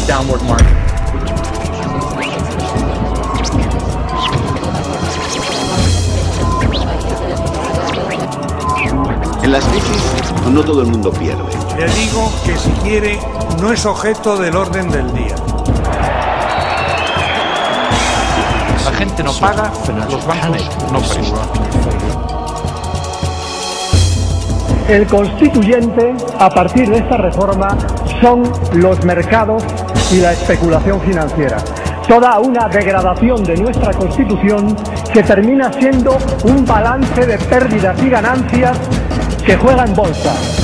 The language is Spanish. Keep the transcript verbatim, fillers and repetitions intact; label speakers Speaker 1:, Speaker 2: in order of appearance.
Speaker 1: downward market.
Speaker 2: En las crisis, no todo el mundo pierde.
Speaker 3: Le digo que si quiere, no es objeto del orden del día.
Speaker 4: La gente no paga, los bancos no prestan.
Speaker 5: El constituyente, a partir de esta reforma, son los mercados y la especulación financiera. Toda una degradación de nuestra Constitución que termina siendo un balance de pérdidas y ganancias que juega en bolsa.